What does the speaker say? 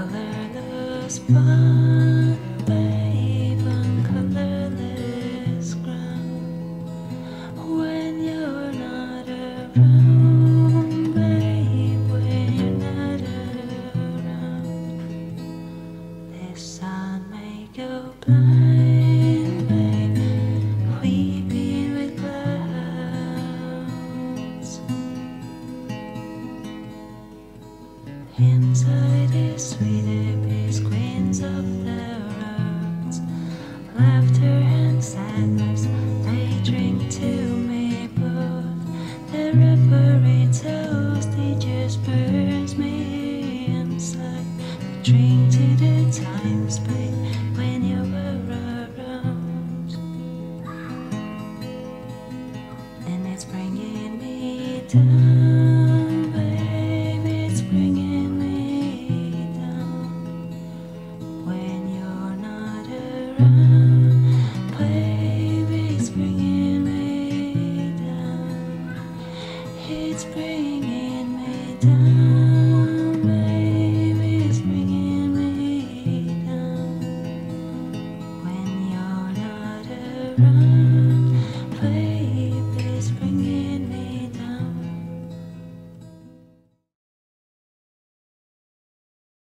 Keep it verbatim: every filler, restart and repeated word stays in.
colorless pond, babe, on colorless ground. When you're not around, babe, when you're not around, this sun may go blind, babe, weeping with clouds. Inside is sweeter peace, queens of the roads. Laughter and sadness, they drink to me both. The referee toast, he just burns me inside. The drink to the times, babe, when you were around. And it's bringing me down, babe, it's bringing me down. When you're not around, babe, it's bringing me down. It's bringing me down, babe, it's bringing me down. When you're not around.